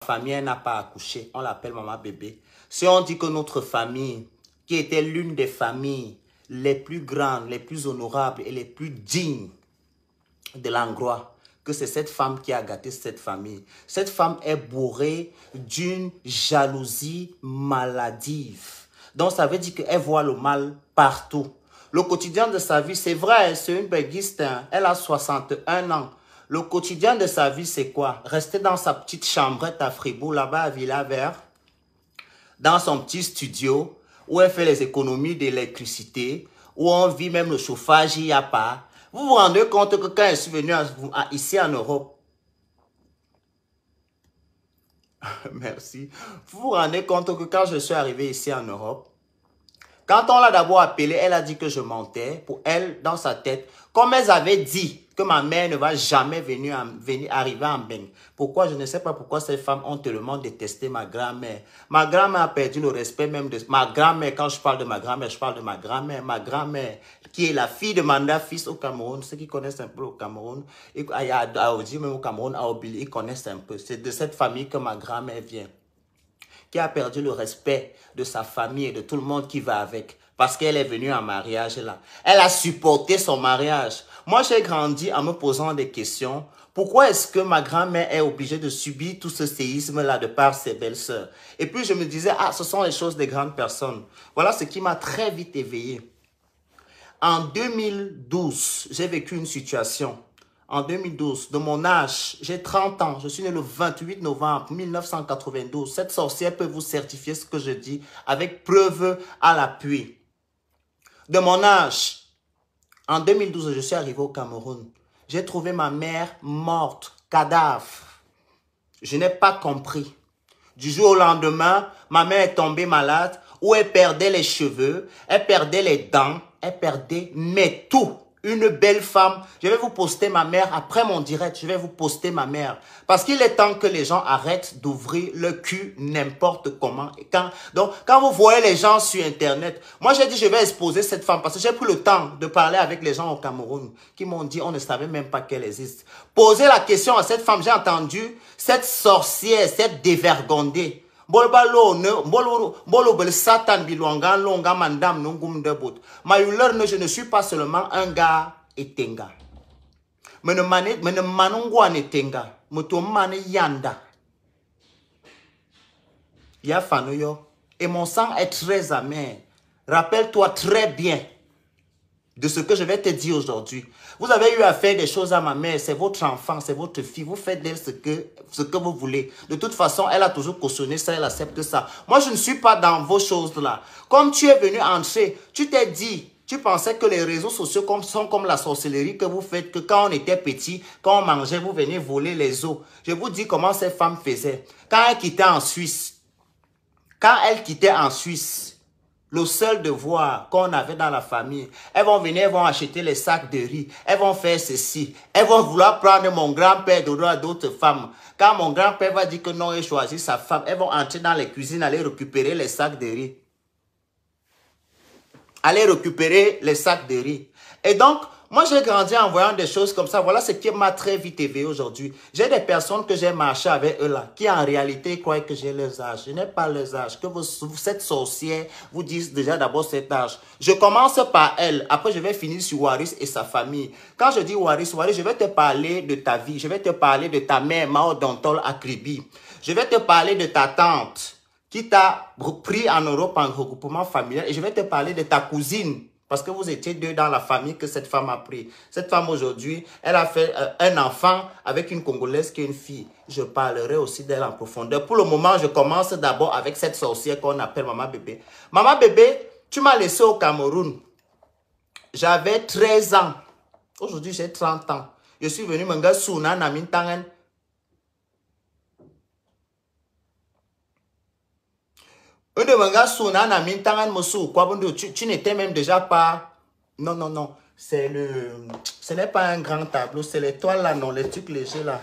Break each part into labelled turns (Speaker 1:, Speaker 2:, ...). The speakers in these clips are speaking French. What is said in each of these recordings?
Speaker 1: famille, elle n'a pas accouché, on l'appelle maman bébé. Si on dit que notre famille, qui était l'une des familles les plus grandes, les plus honorables et les plus dignes de l'endroit, que c'est cette femme qui a gâté cette famille. Cette femme est bourrée d'une jalousie maladive. Donc ça veut dire qu'elle voit le mal partout. Le quotidien de sa vie, c'est vrai, c'est une béguiste, hein, elle a 61 ans. Le quotidien de sa vie, c'est quoi? Rester dans sa petite chambrette à Fribourg, là-bas à Villavert, dans son petit studio, où elle fait les économies d'électricité, où on vit même le chauffage, il n'y a pas. Vous vous rendez compte que quand je suis venu ici en Europe, merci, vous vous rendez compte que quand je suis arrivé ici en Europe, quand on l'a d'abord appelée, elle a dit que je mentais. Pour elle, dans sa tête, comme elle avait dit que ma mère ne va jamais arriver en Beng. Pourquoi? Je ne sais pas pourquoi ces femmes ont tellement détesté ma grand-mère. Ma grand-mère a perdu le respect même de ma grand-mère. Quand je parle de ma grand-mère, je parle de ma grand-mère. Ma grand-mère, qui est la fille de Manda Fils au Cameroun. Ceux qui connaissent un peu au Cameroun, à Audi, même au Cameroun, à Obili, ils connaissent un peu. C'est de cette famille que ma grand-mère vient, qui a perdu le respect de sa famille et de tout le monde qui va avec. Parce qu'elle est venue en mariage là. Elle a supporté son mariage. Moi, j'ai grandi en me posant des questions. Pourquoi est-ce que ma grand-mère est obligée de subir tout ce séisme-là de par ses belles-sœurs? Et puis, je me disais, ah, ce sont les choses des grandes personnes. Voilà ce qui m'a très vite éveillé. En 2012, j'ai vécu une situation. En 2012, de mon âge, j'ai 30 ans, je suis né le 28 novembre 1992. Cette sorcière peut vous certifier ce que je dis avec preuve à l'appui. De mon âge, en 2012, je suis arrivé au Cameroun. J'ai trouvé ma mère morte, cadavre. Je n'ai pas compris. Du jour au lendemain, ma mère est tombée malade, où elle perdait les cheveux, elle perdait les dents, elle perdait mais tout. Une belle femme. Je vais vous poster ma mère après mon direct. Je vais vous poster ma mère. Parce qu'il est temps que les gens arrêtent d'ouvrir le cul n'importe comment. Donc, quand vous voyez les gens sur Internet, moi j'ai dit je vais exposer cette femme parce que j'ai pris le temps de parler avec les gens au Cameroun qui m'ont dit on ne savait même pas qu'elle existe. Posez la question à cette femme. J'ai entendu cette sorcière, cette dévergondée. Je ne suis pas seulement un gars etenga. Et mon sang est très amer. Rappelle-toi très bien de ce que je vais te dire aujourd'hui. Vous avez eu à faire des choses à ma mère, c'est votre enfant, c'est votre fille, vous faites d'elle ce que vous voulez. De toute façon, elle a toujours cautionné ça, elle accepte ça. Moi, je ne suis pas dans vos choses-là. Comme tu es venu entrer, tu t'es dit, tu pensais que les réseaux sociaux sont comme la sorcellerie que vous faites, que quand on était petit, quand on mangeait, vous venez voler les os. Je vous dis comment ces femmes faisaient. Quand elles quittaient en Suisse, le seul devoir qu'on avait dans la famille, elles vont venir, elles vont acheter les sacs de riz, elles vont faire ceci, elles vont vouloir prendre mon grand-père à d'autres femmes. Quand mon grand-père va dire que non, il choisit sa femme, elles vont entrer dans les cuisines, aller récupérer les sacs de riz. Et donc, moi j'ai grandi en voyant des choses comme ça. Voilà ce qui m'a très vite éveillé aujourd'hui. J'ai des personnes que j'ai marché avec eux là, qui en réalité croient que j'ai leur âge. Je n'ai pas leur âge. Que cette sorcière vous dise déjà d'abord cet âge. Je commence par elle. Après, je vais finir sur Waris et sa famille. Quand je dis Waris, je vais te parler de ta vie. Je vais te parler de ta mère, Mao Dontol Akribi. Je vais te parler de ta tante qui t'a pris en Europe en regroupement familial. Et je vais te parler de ta cousine. Parce que vous étiez deux dans la famille que cette femme a pris. Cette femme aujourd'hui, elle a fait un enfant avec une Congolaise qui est une fille. Je parlerai aussi d'elle en profondeur. Pour le moment, je commence d'abord avec cette sorcière qu'on appelle Maman Bébé. Maman Bébé, tu m'as laissé au Cameroun. J'avais 13 ans. Aujourd'hui, j'ai 30 ans. Je suis venu me faire Souna Namintangen. Tu n'étais même déjà pas... Non. Ce n'est pas un grand tableau. C'est les toiles là, non, les trucs légers là.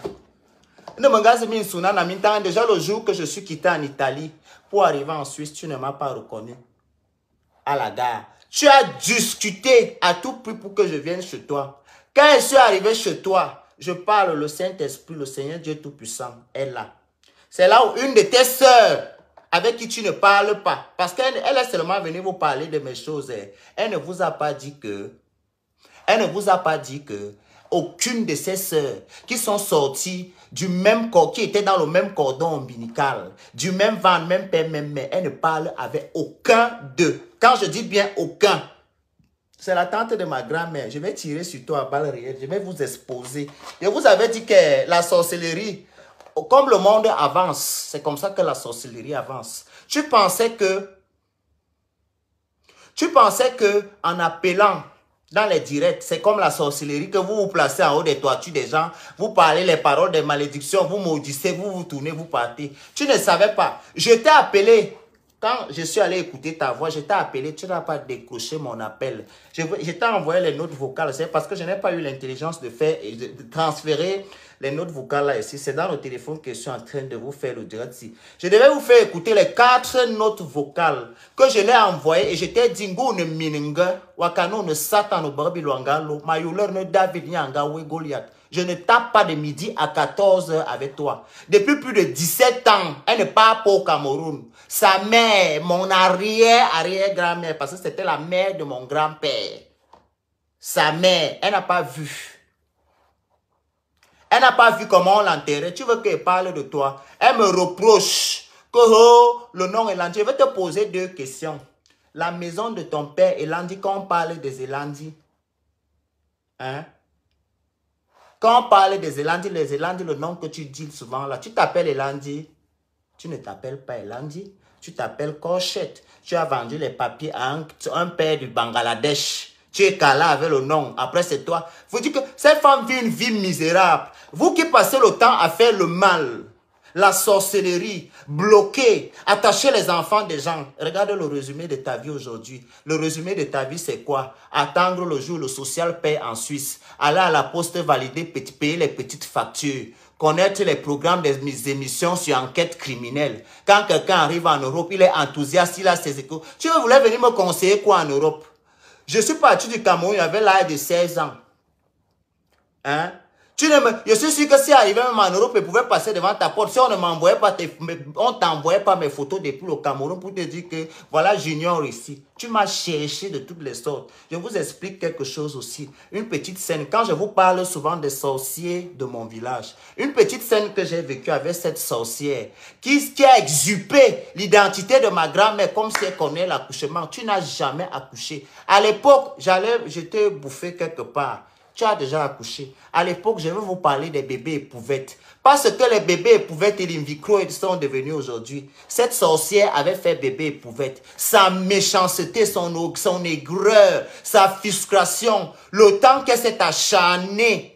Speaker 1: Déjà le jour que je suis quitté en Italie pour arriver en Suisse, tu ne m'as pas reconnu. À la gare. Tu as discuté à tout prix pour que je vienne chez toi. Quand je suis arrivé chez toi, je parle, le Saint-Esprit, le Seigneur Dieu Tout-Puissant est là. C'est là où une de tes sœurs avec qui tu ne parles pas, parce qu'elle est seulement venue vous parler de mes choses. Elle ne vous a pas dit que, aucune de ses sœurs qui sont sorties du même corps, qui étaient dans le même cordon ombilical, du même ventre, même père, même mère, elle ne parle avec aucun d'eux. Quand je dis bien aucun, c'est la tante de ma grand-mère. Je vais tirer sur toi à balles réelles. Je vais vous exposer. Je vous avais dit que la sorcellerie, comme le monde avance, c'est comme ça que la sorcellerie avance. Tu pensais que en appelant dans les directs, c'est comme la sorcellerie que vous vous placez en haut des toitures des gens, vous parlez les paroles des malédictions, vous maudissez, vous vous tournez, vous partez. Tu ne savais pas. Je t'ai appelé. Quand je suis allé écouter ta voix, je t'ai appelé, tu n'as pas décroché mon appel. Je t'ai envoyé les notes vocales, c'est parce que je n'ai pas eu l'intelligence de faire et de transférer les notes vocales là ici. C'est dans le téléphone que je suis en train de vous faire le direct ici. Je devais vous faire écouter les 4 notes vocales que je l'ai envoyées et je t'ai dit, Ngo ne mininga, wakano ne satan no barbiluangalo, mayuleur ne David nyanga we Goliath. Je ne tape pas de midi à 14 h avec toi. Depuis plus de 17 ans, elle ne part pas au Cameroun. Sa mère, mon arrière-grand-mère, parce que c'était la mère de mon grand-père. Sa mère, elle n'a pas vu. Elle n'a pas vu comment on l'enterrait. Tu veux qu'elle parle de toi? Elle me reproche que le nom Elandi. Je vais te poser 2 questions. La maison de ton père, Elandi, quand on parle des Elandi, hein? Quand on parle des Elandi, les Elandi, le nom que tu dis souvent là, tu t'appelles Elandi. Tu ne t'appelles pas Elandi, tu t'appelles Korchet. Tu as vendu les papiers à un père du Bangladesh. Tu es calé avec le nom. Après, c'est toi. Vous dites que cette femme vit une vie misérable. Vous qui passez le temps à faire le mal, la sorcellerie, bloquer, attacher les enfants des gens. Regarde le résumé de ta vie aujourd'hui. Le résumé de ta vie, c'est quoi? Attendre le jour où le social paie en Suisse. Aller à la poste valider, payer les petites factures. Connaître les programmes des émissions sur enquête criminelle. Quand quelqu'un arrive en Europe, il est enthousiaste, il a ses échos. Tu voulais venir me conseiller quoi en Europe? Je suis parti du Cameroun, j'avais l'âge de 16 ans. Hein? Je suis sûr que si arrivé même en Europe, il pouvait passer devant ta porte. Si on ne m'envoyait pas, on t'envoyait pas mes photos depuis le Cameroun pour te dire que voilà Junior ici. Tu m'as cherché de toutes les sortes. Je vous explique quelque chose aussi. Une petite scène. Quand je vous parle souvent des sorciers de mon village, une petite scène que j'ai vécue avec cette sorcière qui a exupé l'identité de ma grand-mère comme si elle connaît l'accouchement. Tu n'as jamais accouché. À l'époque, j'étais bouffé quelque part. Tu as déjà accouché. À l'époque, je vais vous parler des bébés épouvettes. Parce que les bébés épouvettes et l'invicro sont devenus aujourd'hui. Cette sorcière avait fait bébé épouvette. Sa méchanceté, son aigreur, sa frustration, le temps qu'elle s'est acharnée,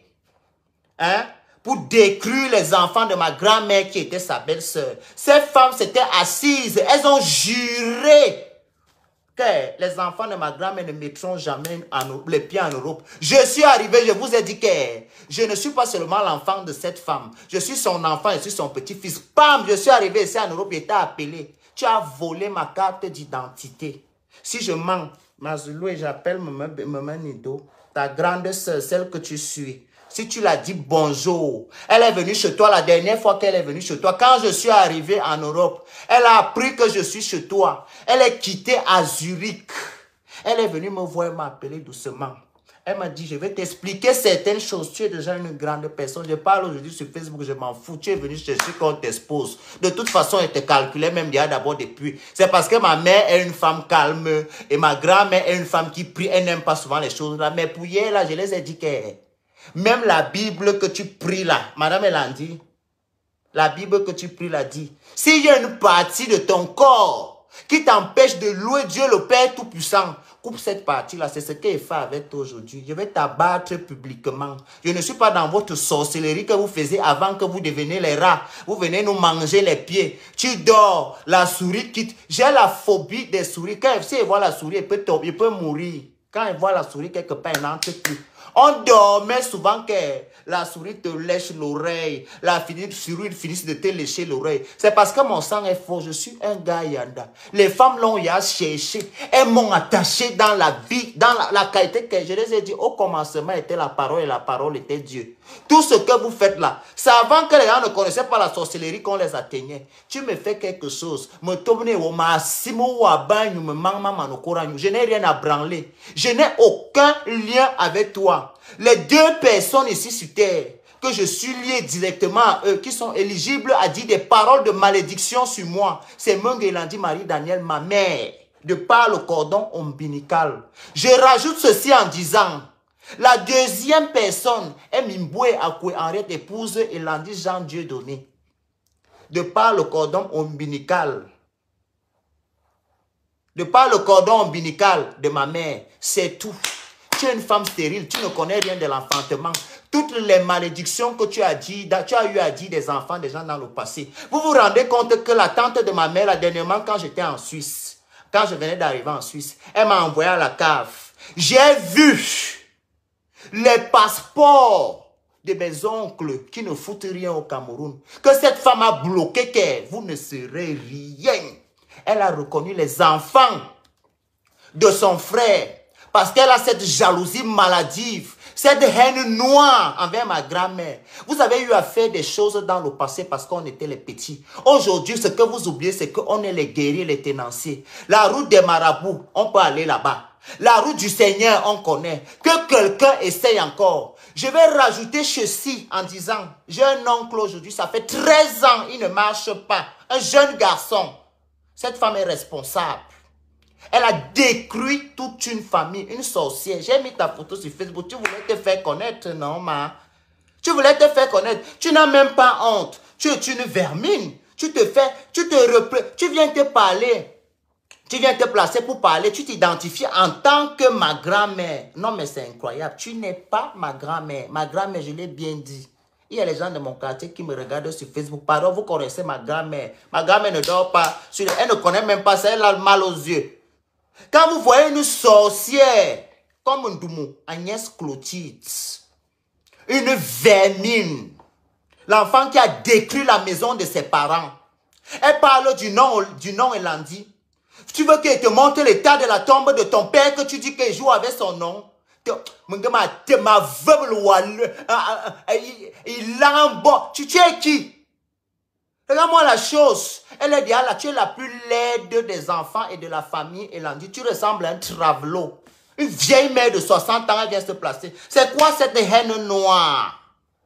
Speaker 1: hein, pour détruire les enfants de ma grand-mère qui était sa belle-sœur. Ces femmes s'étaient assises. Elles ont juré que les enfants de ma grand-mère ne mettront jamais les pieds en Europe. Je suis arrivé, je vous ai dit que je ne suis pas seulement l'enfant de cette femme. Je suis son enfant, je suis son petit-fils. Bam, je suis arrivé ici en Europe, j'étais appelé. Tu as volé ma carte d'identité. Si je mens, Mazulu et j'appelle Maman Nido, ta grande soeur, celle que tu suis. Si tu l'as dit bonjour, elle est venue chez toi la dernière fois qu'elle est venue chez toi. Quand je suis arrivé en Europe, elle a appris que je suis chez toi. Elle est quittée à Zurich. Elle est venue me voir et m'appeler doucement. Elle m'a dit, je vais t'expliquer certaines choses. Tu es déjà une grande personne. Je parle aujourd'hui sur Facebook, je m'en fous. Tu es venu chercher qu'on t'expose. De toute façon, elle te calculait même déjà d'abord depuis. C'est parce que ma mère est une femme calme et ma grand-mère est une femme qui prie. Elle n'aime pas souvent les choses là. Mais pour hier, là, je les ai dit que même la Bible que tu pries là, Madame Elandi, la Bible que tu pries là dit, s'il y a une partie de ton corps qui t'empêche de louer Dieu le Père Tout-Puissant, coupe cette partie-là. C'est ce qu'il fait avec toi aujourd'hui. Je vais t'abattre publiquement. Je ne suis pas dans votre sorcellerie que vous faisiez avant que vous deveniez les rats. Vous venez nous manger les pieds. Tu dors, la souris quitte. J'ai la phobie des souris. Quand elle voit la souris, elle peut mourir. Quand elle voit la souris quelque part, elle n'entre plus. On dormait souvent que la souris te lèche l'oreille, la souris finisse de te lécher l'oreille. C'est parce que mon sang est fort, je suis un gars yanda. Les femmes l'ont cherché, elles m'ont attaché dans la vie, dans la qualité que je les ai dit. Au commencement était la parole et la parole était Dieu. Tout ce que vous faites là, c'est avant que les gens ne connaissaient pas la sorcellerie qu'on les atteignait. Tu me fais quelque chose, me tourner au massimo ou à bagne, me je n'ai rien à branler. Je n'ai aucun lien avec toi. Les deux personnes ici sur terre, que je suis lié directement à eux, qui sont éligibles à dire des paroles de malédiction sur moi, c'est Mungelandi Marie-Daniel, ma mère, de par le cordon ombilical. Je rajoute ceci en disant, la deuxième personne est Mimboué Akwe Henriette, épouse Elandi Jean Dieudonné, de par le cordon ombilical. De par le cordon ombilical de ma mère, c'est tout. Tu es une femme stérile, tu ne connais rien de l'enfantement. Toutes les malédictions que tu as eu à dire des enfants, des gens dans le passé. Vous vous rendez compte que la tante de ma mère, dernièrement, quand j'étais en Suisse, quand je venais d'arriver en Suisse, elle m'a envoyé à la cave. J'ai vu les passeports de mes oncles qui ne foutent rien au Cameroun. Que cette femme a bloqué que vous ne serez rien. Elle a reconnu les enfants de son frère parce qu'elle a cette jalousie maladive, cette haine noire envers ma grand-mère. Vous avez eu à faire des choses dans le passé parce qu'on était les petits. Aujourd'hui, ce que vous oubliez, c'est qu'on est les guerriers, les tenanciers. La route des marabouts, on peut aller là-bas. La route du Seigneur, on connaît. Que quelqu'un essaye encore. Je vais rajouter ceci en disant, j'ai un oncle aujourd'hui, ça fait 13 ans, il ne marche pas. Un jeune garçon. Cette femme est responsable. Elle a détruit toute une famille, une sorcière. J'ai mis ta photo sur Facebook. Tu voulais te faire connaître, non, ma? Tu voulais te faire connaître. Tu n'as même pas honte. Tu es une vermine. Tu viens te parler. Tu viens te placer pour parler. Tu t'identifies en tant que ma grand-mère. Non, mais c'est incroyable. Tu n'es pas ma grand-mère. Ma grand-mère, je l'ai bien dit. Il y a les gens de mon quartier qui me regardent sur Facebook. Pardon, vous connaissez ma grand-mère. Ma grand-mère ne dort pas. Elle ne connaît même pas ça. Elle a mal aux yeux. Quand vous voyez une sorcière comme Ndoumou, Agnès Clotilde, une vermine, l'enfant qui a détruit la maison de ses parents, elle parle du nom Elandi. Tu veux qu'elle te montre l'état de la tombe de ton père que tu dis qu'il joue avec son nom? Il a tu es qui? Regarde-moi la chose. Elle est déjà là. Tu es la plus laide des enfants et de la famille. Elle en dit, tu ressembles à un travelot. Une vieille mère de 60 ans, elle vient se placer. C'est quoi cette haine noire?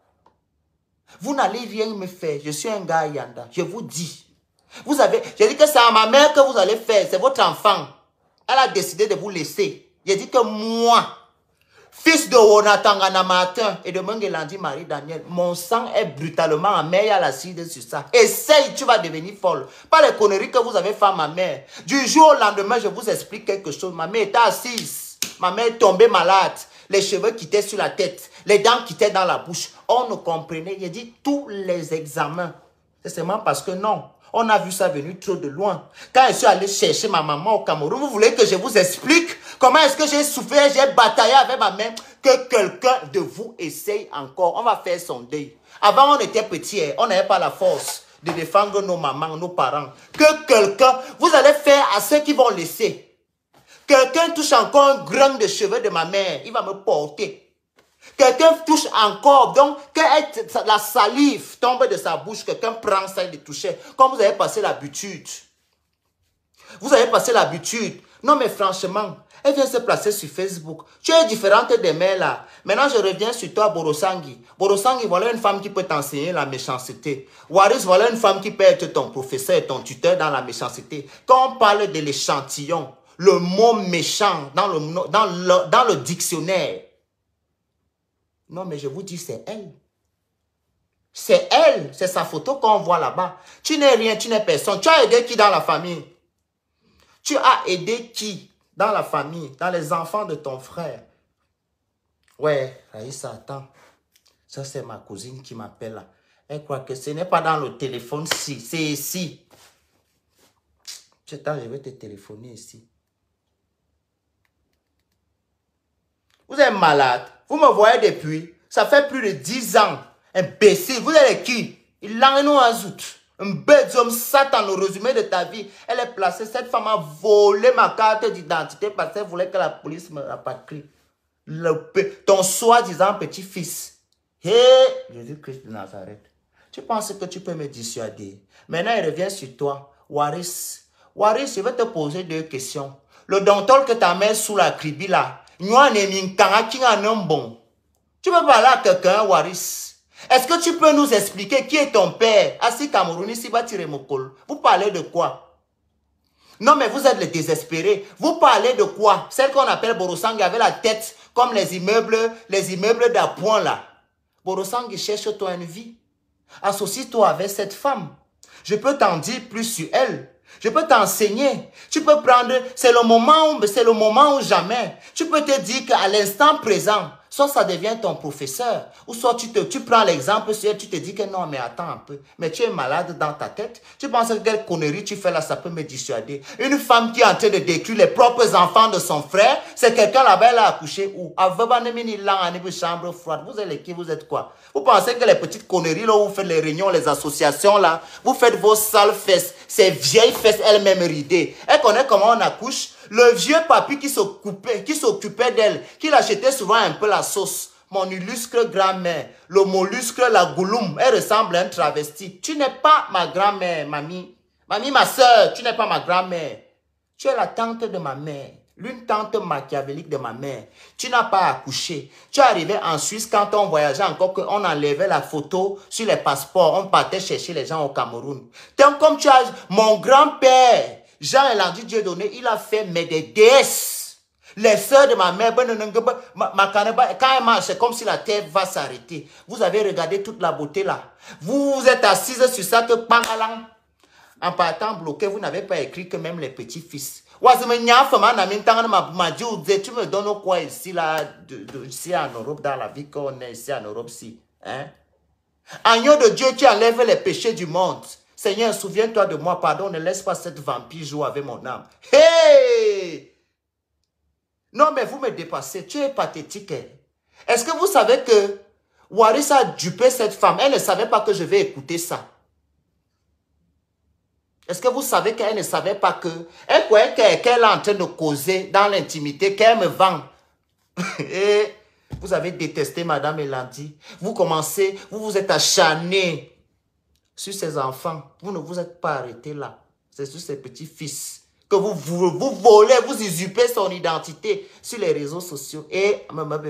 Speaker 1: Vous n'allez rien me faire. Je suis un gars yanda. Je vous dis. J'ai dit que c'est à ma mère que vous allez faire. C'est votre enfant. Elle a décidé de vous laisser. J'ai dit que moi, fils de Onatangana Martin et de Mungelandi Marie-Daniel, mon sang est brutalement amer, il y a l'acide sur ça. Essaye, tu vas devenir folle. Pas les conneries que vous avez fait à ma mère. Du jour au lendemain, je vous explique quelque chose. Ma mère était assise. Ma mère est tombée malade. Les cheveux quittaient sur la tête. Les dents quittaient dans la bouche. On ne comprenait. J'ai dit tous les examens. C'est seulement parce que non. On a vu ça venir trop de loin. Quand je suis allé chercher ma maman au Cameroun, vous voulez que je vous explique comment est-ce que j'ai souffert, j'ai bataillé avec ma mère, que quelqu'un de vous essaye encore. On va faire son deuil. Avant, on était petits, on n'avait pas la force de défendre nos mamans, nos parents. Que quelqu'un, vous allez faire à ceux qui vont laisser. Quelqu'un touche encore un grain de cheveux de ma mère, il va me porter. Quelqu'un touche encore, donc que la salive tombe de sa bouche, quelqu'un prend ça et le touche. Comme vous avez passé l'habitude. Vous avez passé l'habitude. Non mais franchement, elle vient se placer sur Facebook. Tu es différente des mères là. Maintenant je reviens sur toi Borosangi. Borosangi, voilà une femme qui peut t'enseigner la méchanceté. Waris, voilà une femme qui peut être ton professeur et ton tuteur dans la méchanceté. Quand on parle de l'échantillon, le mot méchant dans le dictionnaire, non, mais je vous dis, c'est elle. C'est elle. C'est sa photo qu'on voit là-bas. Tu n'es rien, tu n'es personne. Tu as aidé qui dans la famille? Tu as aidé qui dans la famille? Dans les enfants de ton frère? Ouais, Raïssa, attends. Ça, c'est ma cousine qui m'appelle là. Elle croit que ce n'est pas dans le téléphone, si. C'est ici. Attends, je vais te téléphoner ici. Vous êtes malade. Vous me voyez depuis, ça fait plus de 10 ans. Imbécile, vous êtes qui? Il l'a nous azout. Un bête homme Satan, le résumé de ta vie. Elle est placée, cette femme a volé ma carte d'identité parce qu'elle voulait que la police me rapatrie. Ton soi-disant petit-fils. Hé, Jésus-Christ de Nazareth. Tu penses que tu peux me dissuader? Maintenant, il revient sur toi. Waris. Waris, je vais te poser 2 questions. Le dentol que ta mère sous la cribi là, tu peux parler à quelqu'un, Waris? Est-ce que tu peux nous expliquer qui est ton père? Assis Cameroun, ici, va tirer mon col. Vous parlez de quoi? Non, mais vous êtes les désespérés. Vous parlez de quoi? Celle qu'on appelle Borosang avait la tête comme les immeubles d'appoint là. Borosang cherche-toi une vie. Associe-toi avec cette femme. Je peux t'en dire plus sur elle. Je peux t'enseigner. Tu peux prendre, c'est le moment ou jamais. Tu peux te dire qu'à l'instant présent, soit ça devient ton professeur, ou soit tu prends l'exemple sur elle, tu te dis que non, mais attends un peu. Mais tu es malade dans ta tête. Tu penses que quelle connerie tu fais là, ça peut me dissuader. Une femme qui est en train de détruire les propres enfants de son frère, c'est quelqu'un là-bas, elle a accouché où? Chambre froide. Vous êtes qui? Vous êtes quoi? Vous pensez que les petites conneries là où vous faites les réunions, les associations là, vous faites vos sales fesses, ces vieilles fesses elles-mêmes ridées. Elle connaît comment on accouche. Le vieux papy qui s'occupait d'elle, qui l'achetait souvent un peu la sauce. Mon illustre grand-mère, le mollusque, la gouloum, elle ressemble à un travesti. Tu n'es pas ma grand-mère, mamie. Mamie, ma soeur, tu n'es pas ma grand-mère. Tu es la tante de ma mère. L'une tante machiavélique de ma mère. Tu n'as pas accouché. Tu es arrivé en Suisse quand on voyageait encore, qu'on enlevait la photo sur les passeports. On partait chercher les gens au Cameroun. Comme tu as... Mon grand-père, Jean Elandi Dieudonné, il a fait mais des déesses. Les sœurs de ma mère, quand elle marche, c'est comme si la terre va s'arrêter. Vous avez regardé toute la beauté là. Vous êtes assise sur ça que en partant bloqué, vous n'avez pas écrit que même les petits-fils. Tu me donnes quoi ici, là, ici en Europe, dans la vie qu'on est ici en Europe, si. Hein? Agneau de Dieu, tu enlèves les péchés du monde. Seigneur, souviens-toi de moi, pardon, ne laisse pas cette vampire jouer avec mon âme. Hey! Non, mais vous me dépassez, tu es pathétique. Est-ce que vous savez que Waris a dupé cette femme? Elle ne savait pas que je vais écouter ça. Est-ce que vous savez qu'elle ne savait pas que... Elle croyait qu'elle est en train de causer dans l'intimité, qu'elle me vend. Et vous avez détesté Madame Elandi. Vous commencez, vous vous êtes acharné sur ses enfants. Vous ne vous êtes pas arrêté là. C'est sur ses petits-fils que vous volez, vous usurpez son identité sur les réseaux sociaux. Et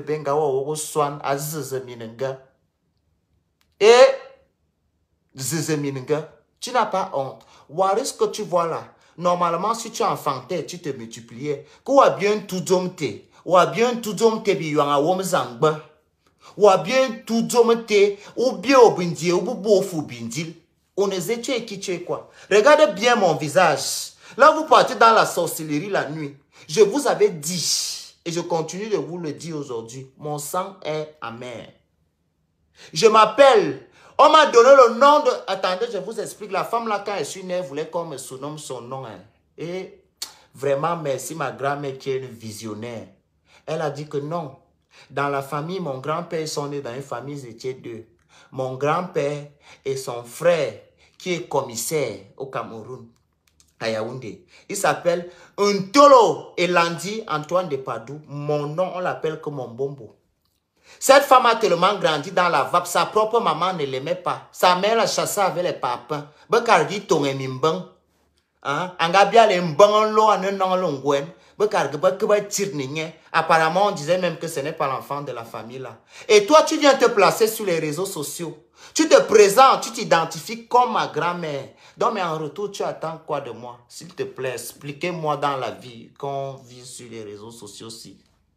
Speaker 1: tu n'as pas honte. Waris que tu vois là, normalement si tu enfantais, tu te multipliais. Ou bien tout domte, ou bien tout domte biyanga womzangba, ou bien tout domte, ou bien au bindie, ou bofu bindil. On est tu es qui tu es quoi? Regardez bien mon visage. Là vous partez dans la sorcellerie la nuit. Je vous avais dit, et je continue de vous le dire aujourd'hui, mon sang est amer. Je m'appelle... On m'a donné le nom de... Attendez, je vous explique. La femme là, quand elle suis née, elle voulait qu'on me surnomme son nom. Hein. Et vraiment, merci ma grand-mère qui est une visionnaire. Elle a dit que non. Dans la famille, mon grand-père, ils sont nés dans une famille, ils étaient 2. Mon grand-père et son frère, qui est commissaire au Cameroun, à Yaoundé. Il s'appelle Ntolo Elandi Antoine de Padoue. Mon nom, on l'appelle comme mon bombo. Cette femme a tellement grandi dans la vape, sa propre maman ne l'aimait pas. Sa mère la chassait avec les papins. Bekar dit ton emimbang. Angabia les mbang lo anon longwen. Bekar geba tir ningé. Apparemment, on disait même que ce n'est pas l'enfant de la famille là. Et toi, tu viens te placer sur les réseaux sociaux. Tu te présentes, tu t'identifies comme ma grand-mère. Donc, mais en retour, tu attends quoi de moi? S'il te plaît, expliquez-moi dans la vie qu'on vit sur les réseaux sociaux aussi.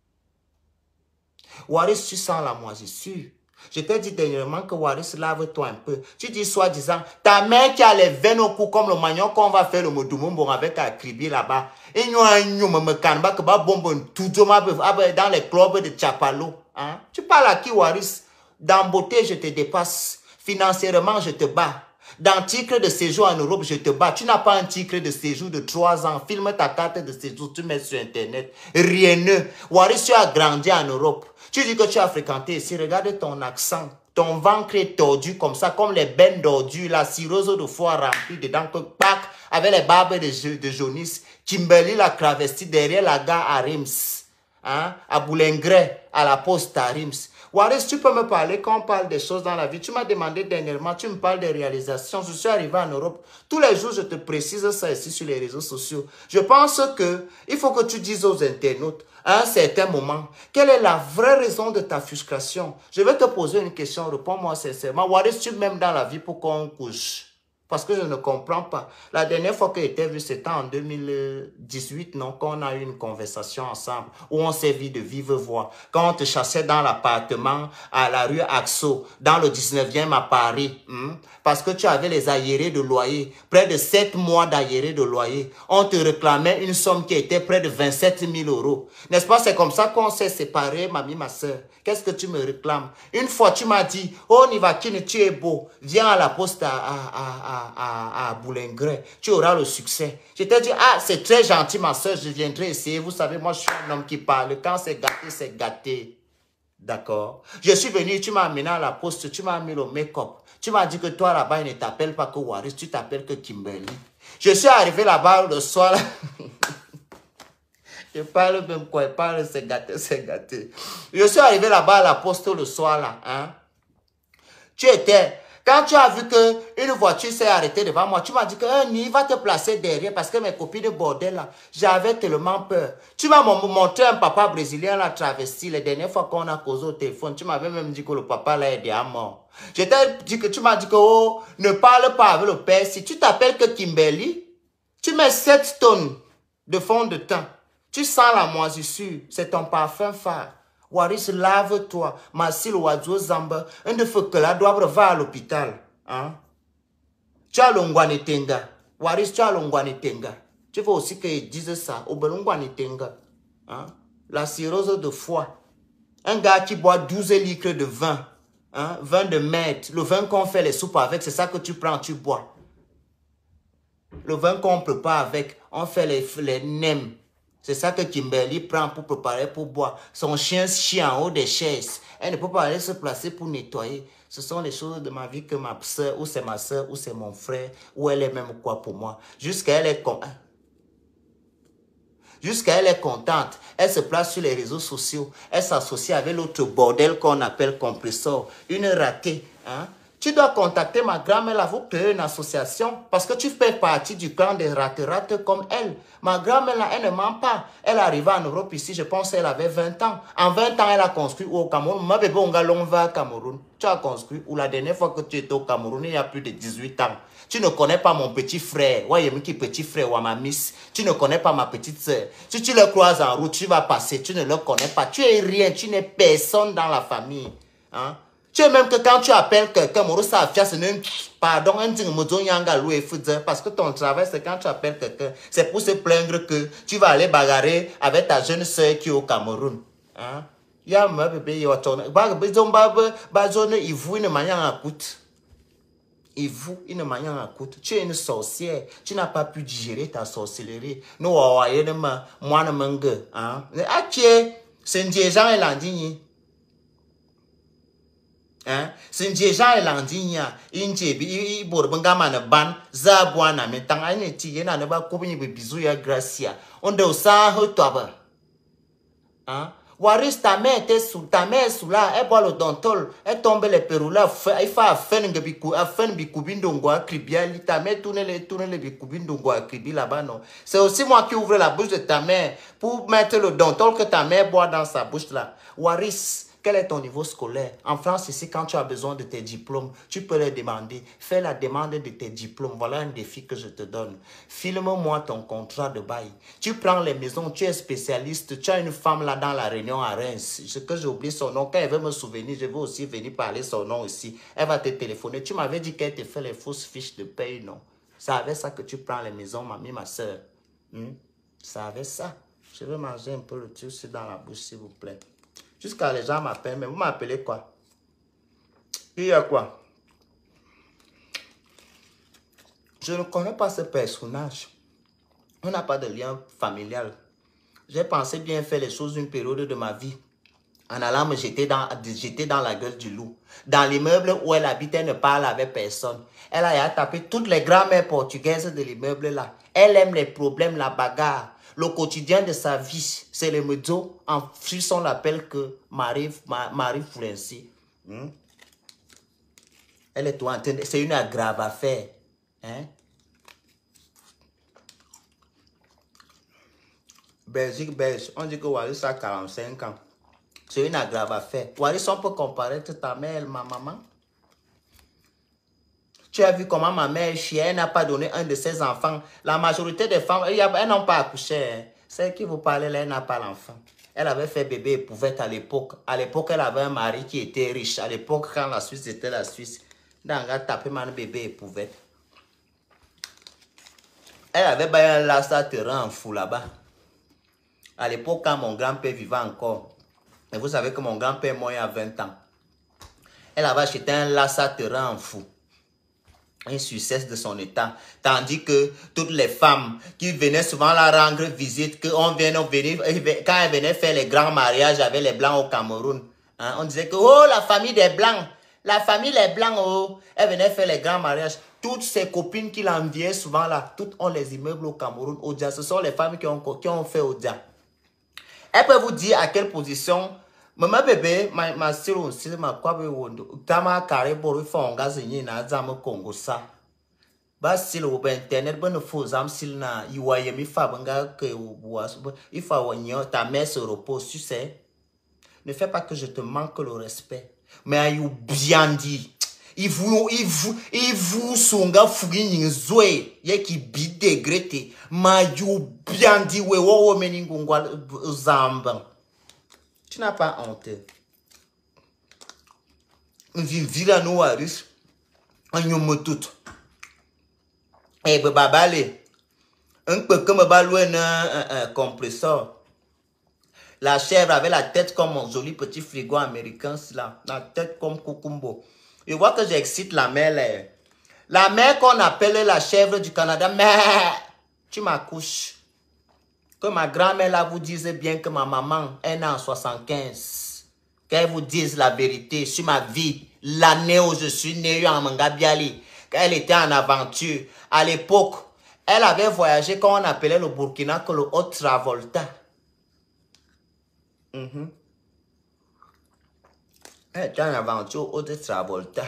Speaker 1: Waris, tu sens la moisissure. Je t'ai dit dernièrement que Waris, lave-toi un peu. Tu dis soi-disant, ta mère qui a les veines au cou comme le magnon qu'on va faire le modoumbo avec un cribi là-bas. Et nous, dans les clubs de Chapalo. Tu parles à qui, Waris? Dans beauté, je te dépasse. Financièrement, je te bats. Dans titre de séjour en Europe, je te bats. Tu n'as pas un titre de séjour de 3 ans. Filme ta carte de séjour, tu mets sur Internet. Rien. Waris, tu as grandi en Europe. Tu dis que tu as fréquenté ici. Regarde ton accent. Ton ventre est tordu comme ça, comme les bennes d'ordures, la cirrhose de foie remplie dedans, que pack, avec les barbes de jaunisse. Kimberly la travesti derrière la gare à Reims. Hein? À Boulingray, à la poste à Reims. Waris, tu peux me parler quand on parle des choses dans la vie. Tu m'as demandé dernièrement, tu me parles des réalisations. Je suis arrivé en Europe. Tous les jours, je te précise ça ici sur les réseaux sociaux. Je pense que il faut que tu dises aux internautes, à un certain moment, quelle est la vraie raison de ta frustration? Je vais te poser une question, réponds-moi sincèrement. Waris, tu m'aimes dans la vie pour qu'on couche? Parce que je ne comprends pas. La dernière fois que j'étais vu, c'était en 2018, non, quand on a eu une conversation ensemble, où on s'est vu de vive voix. Quand on te chassait dans l'appartement à la rue Axo, dans le 19e à Paris, parce que tu avais les arriérés de loyer, près de 7 mois d'arriérés de loyer. On te réclamait une somme qui était près de 27 000 €. N'est-ce pas? C'est comme ça qu'on s'est séparés, mamie, ma soeur. Qu'est-ce que tu me réclames? Une fois, tu m'as dit, oh, Nivakine, tu es beau. Viens à la poste à Boulingray. Tu auras le succès. Je t'ai dit, ah, c'est très gentil, ma soeur, je viendrai essayer. Vous savez, moi, je suis un homme qui parle. Quand c'est gâté, c'est gâté. D'accord? Je suis venu, tu m'as amené à la poste, tu m'as mis le make-up. Tu m'as dit que toi, là-bas, il ne t'appelle pas que Waris, tu t'appelles que Kimberly. Je suis arrivé là-bas le soir, là. Je parle même quoi, je parle, c'est gâté, c'est gâté. Je suis arrivé là-bas à la poste le soir, là. Hein? Tu étais... Quand tu as vu qu'une voiture s'est arrêtée devant moi, tu m'as dit que il va te placer derrière parce que mes copines de bordel là, j'avais tellement peur. Tu m'as montré un papa brésilien là travesti. Les dernières fois qu'on a causé au téléphone, tu m'avais même dit que le papa là est déjà mort. Je t'ai dit que tu m'as dit que oh, ne parle pas avec le père. Si tu t'appelles que Kimberly, tu mets 7 tonnes de fond de teint. Tu sens la moisissure, c'est ton parfum phare. Waris, lave-toi. Massil Wadzo Zamba. Un de feu que la doit va à l'hôpital. Hein? Tu as l'ongwanetenga. Waris, tu as l'ongwanetenga. Tu veux aussi qu'ils disent ça. Au belongwanetenga. Hein? La cirrhose de foie. Un gars qui boit 12 litres de vin. Hein? Vin de merde. Le vin qu'on fait les soupes avec, c'est ça que tu prends, tu bois. Le vin qu'on ne prépare avec, on fait les nems. C'est ça que Kimberly prend pour préparer pour boire. Son chien chie en haut des chaises. Elle ne peut pas aller se placer pour nettoyer. Ce sont les choses de ma vie que ma soeur, ou c'est ma soeur, ou c'est mon frère, ou elle est même quoi pour moi. Jusqu'à elle est contente. Elle se place sur les réseaux sociaux. Elle s'associe avec l'autre bordel qu'on appelle compresseur. Une ratée. Hein? Tu dois contacter ma grand-mère là, vous créer une association parce que tu fais partie du clan des rates comme elle. Ma grand-mère là, elle ne ment pas. Elle est arrivée en Europe ici, je pense qu'elle avait 20 ans. En 20 ans, elle a construit au Cameroun. Ma bébé, on va au Cameroun. Tu as construit, ou la dernière fois que tu étais au Cameroun, il y a plus de 18 ans. Tu ne connais pas mon petit frère. Ouais, il y a qui petit frère ou ma miss. Tu ne connais pas ma petite soeur. Si tu le croises en route, tu vas passer. Tu ne le connais pas. Tu es rien. Tu n'es personne dans la famille. Hein? Tu sais même que quand tu appelles quelqu'un, pardon, parce que ton travail, c'est quand tu appelles quelqu'un, c'est pour se plaindre que tu vas aller bagarrer avec ta jeune soeur qui est au Cameroun. Hein? Il y a un bébé, il vous une manière à coûte. Et vous, une manière à coûte. Tu es une sorcière. Tu n'as pas pu digérer ta sorcellerie. Nous, moi, ne mangue. Hein? Ah, c'est un gens et l'indigne. Hein? C'est un gens et l'indigne. Il bourgama ne ban. Zabuana, mais tant à une tige, n'a pas coupé bisou ya gracia. On doit ça, hein? Waris, ta mère était sous, ta mère sous là, elle boit le dentol, elle tombe les perroulats, elle fait affaire de bikou, affaire de bikoubindongo à cribia, ta mère tourne les bikoubindongo à cribi là-bas, non. C'est aussi moi qui ouvre la bouche de ta mère pour mettre le dentol que ta mère boit dans sa bouche là. Waris, quel est ton niveau scolaire? En France, ici, quand tu as besoin de tes diplômes, tu peux les demander. Fais la demande de tes diplômes. Voilà un défi que je te donne. Filme-moi ton contrat de bail. Tu prends les maisons, tu es spécialiste. Tu as une femme là dans la réunion à Reims. Ce que j'ai oublié son nom. Quand elle veut me souvenir, je vais aussi venir parler son nom ici. Elle va te téléphoner. Tu m'avais dit qu'elle te fait les fausses fiches de paye, non? C'est avec ça que tu prends les maisons, mamie, ma soeur. C'est avec ça. Je vais manger un peu le truc dans la bouche, s'il vous plaît. Jusqu'à les gens m'appellent, mais vous m'appelez quoi? Il y a quoi? Je ne connais pas ce personnage. On n'a pas de lien familial. J'ai pensé bien faire les choses une période de ma vie. En allant me jeter dans la gueule du loup. Dans l'immeuble où elle habite, elle ne parle avec personne. Elle a tapé toutes les grand-mères portugaises de l'immeuble là. Elle aime les problèmes, la bagarre. Le quotidien de sa vie, c'est le medo. En plus, on l'appelle que Marie Foulency. Elle est en train de... C'est une grave affaire. Hein? Belgique, belge. On dit que Wallis a 45 ans. C'est une grave affaire. Wallis, on peut comparer ta mère, ma maman. Tu as vu comment ma mère chienne, elle n'a pas donné un de ses enfants. La majorité des femmes, elles n'ont pas accouché. Hein. Celle qui vous parlait là, elle n'a pas l'enfant. Elle avait fait bébé épouvette à l'époque. À l'époque, elle avait un mari qui était riche. À l'époque, quand la Suisse était la Suisse, elle a tapé mon bébé épouvette. Elle avait un lassa terrain en fou là-bas. À l'époque, quand mon grand-père vivait encore, et vous savez que mon grand-père est mort il y a 20 ans, elle avait acheté un lassa terrain en fou. Un succès de son état. Tandis que toutes les femmes qui venaient souvent la rendre visite, quand elles venaient faire les grands mariages avec les Blancs au Cameroun, hein, on disait que, oh, la famille des Blancs, oh, elles venaient faire les grands mariages. Toutes ces copines qui l'enviaient souvent là, toutes ont les immeubles au Cameroun, au Dia. Ce sont les femmes qui ont fait au Dia. Elles peuvent vous dire à quelle position. Maman bébé, ma sœur aussi, ma quoi wondo. Tama carré pour lui faire un gaz na zame Congo ça. Bas si le internet bonne faux am sil na iwaye mi fa banga que il faut wanyo ta mère se repose, tu sais. Ne fais pas que je te manque le respect. Mais ayou bien dit. Il vous songa fugi nyingzwe ye ki bi degrete. Ma you bien dit we wo meningungwa zamba. Tu n'as pas honte. Vivira no Wallis. On me tout. Eh, babale. Un peu comme un compresseur. La chèvre avait la tête comme un joli petit frigo américain, là. La tête comme Kukumbo. Je vois que j'excite la mère, là. La mère qu'on appelle la chèvre du Canada. Mais tu m'accouches. Que ma grand-mère là vous dise bien que ma maman est née en 75. Qu'elle vous dise la vérité sur ma vie. L'année où je suis née en Mangabiali. Qu'elle était en aventure. À l'époque, elle avait voyagé quand on appelait le Burkina que le Haute Travolta. Elle était en aventure Haute Travolta.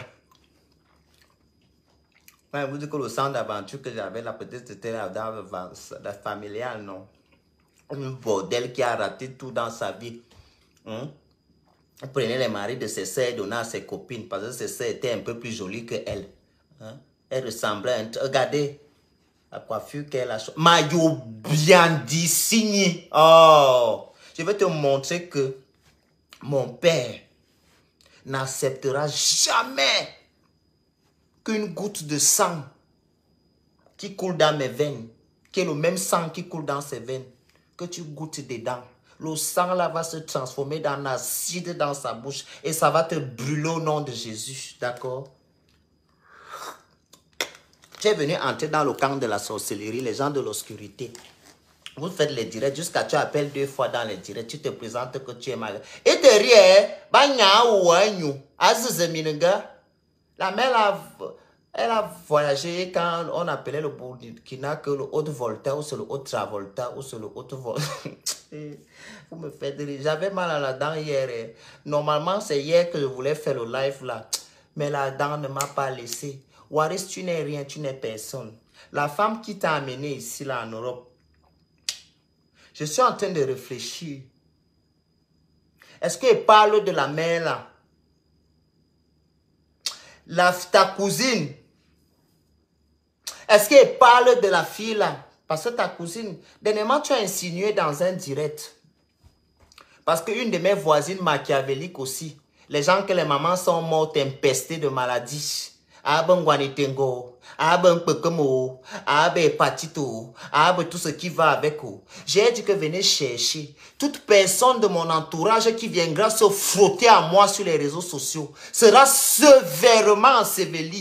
Speaker 1: Quand vous dites que le centre d'aventure que j'avais là, peut-être c'était dans la familiale, non? Un bordel qui a raté tout dans sa vie. Elle prenait les maris de ses sœurs et donnait à ses copines parce que ses sœurs étaient un peu plus jolies que elle. Elle ressemblait à un... Regardez la coiffure qu'elle a. Maillot bien dit, signé. Oh, je vais te montrer que mon père n'acceptera jamais qu'une goutte de sang qui coule dans mes veines, qui est le même sang qui coule dans ses veines, que tu goûtes dedans. Le sang là va se transformer dans l'acide dans sa bouche et ça va te brûler au nom de Jésus. D'accord? Tu es venu entrer dans le camp de la sorcellerie, les gens de l'obscurité. Vous faites les directs jusqu'à tu appelles 2 fois dans les directs. Tu te présentes que tu es malade. Et derrière, la mère elle a voyagé quand on appelait le Burkina que le Haute-Volta ou c'est le Haute-Travolta ou c'est le Haute-Volta. Vous me faites rire. J'avais mal à la dent hier. Normalement, c'est hier que je voulais faire le live là. Mais la dent ne m'a pas laissé. Wallis, tu n'es rien, tu n'es personne. La femme qui t'a amené ici là en Europe, je suis en train de réfléchir. Est-ce qu'elle parle de la mère là? Ta cousine. Est-ce qu'elle parle de la fille là? Parce que ta cousine, dernièrement tu as insinué dans un direct. Parce qu'une de mes voisines machiavéliques aussi, les gens que les mamans sont mortes empestées de maladies. Guanitengo, Pekomo, Hépatito, tout ce qui va avec eux. J'ai dit que venez chercher. Toute personne de mon entourage qui viendra se frotter à moi sur les réseaux sociaux sera sévèrement ensevelie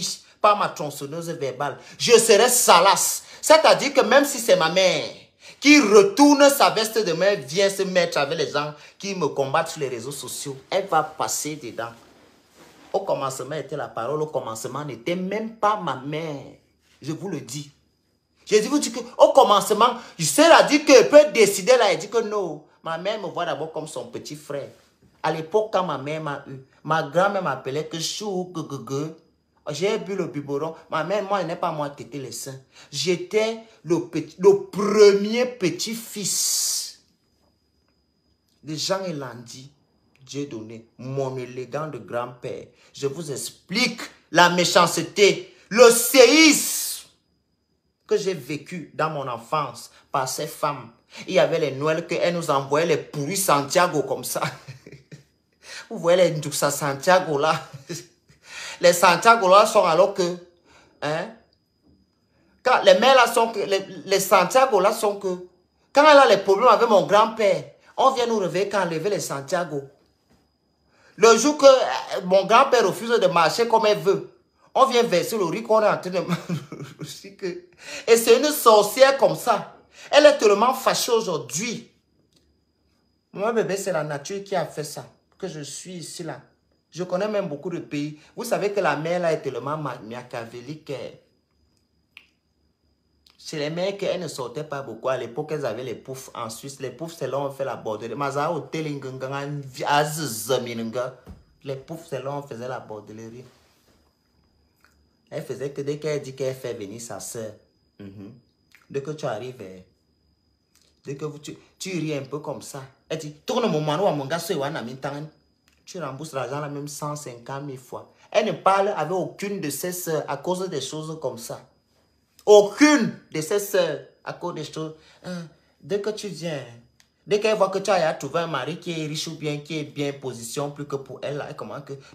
Speaker 1: pas ma tronçonneuse verbale, je serai salace. C'est-à-dire que même si c'est ma mère qui retourne sa veste de main, vient se mettre avec les gens qui me combattent sur les réseaux sociaux, elle va passer dedans. Au commencement était la parole, au commencement n'était même pas ma mère. Je vous le dis. J'ai dit, vous dites qu'au commencement, je sais la dire qu'elle peut décider là, elle dit que non. Ma mère me voit d'abord comme son petit frère. À l'époque, quand ma mère m'a eu, ma grand-mère m'appelait que chou, j'ai bu le biberon. Ma mère, moi, elle n'est pas moi tété les seins. J'étais le premier petit-fils de Jean Elandi. Dieu donné, mon élégant de grand-père. Je vous explique la méchanceté, le séisme que j'ai vécu dans mon enfance par ces femmes. Il y avait les Noëls qu'elles nous envoyaient les pourris Santiago comme ça. Vous voyez les Ndoussa Santiago là. Les Santiago là sont alors que... Hein, quand les mères là sont que... Les Santiago là sont que... Quand elle a les problèmes avec mon grand-père, on vient nous réveiller quand enlever les Santiago. Le jour que mon grand-père refuse de marcher comme elle veut, on vient verser le riz qu'on est en train de... Et c'est une sorcière comme ça. Elle est tellement fâchée aujourd'hui. Moi, bébé, c'est la nature qui a fait ça. Que je suis ici, là. Je connais même beaucoup de pays. Vous savez que la mère, là, est tellement machiavélique. Chez les mères, elles ne sortaient pas beaucoup. À l'époque, elles avaient les poufs en Suisse. Les poufs, c'est là où on fait la bordellerie. Les poufs, c'est là où on faisait la bordellerie. Elle faisait que dès qu'elle dit qu'elle fait venir sa soeur, dès que tu arrives, dès que tu ris un peu comme ça, elle dit, tourne mon mano à mon gars, tu rembourses l'argent la même 150 000 fois. Elle ne parle avec aucune de ses soeurs à cause des choses comme ça. Aucune de ses soeurs à cause des choses. Dès que tu viens, dès qu'elle voit que tu as trouvé un mari qui est riche ou bien qui est bien en position, plus que pour elle, elle commence que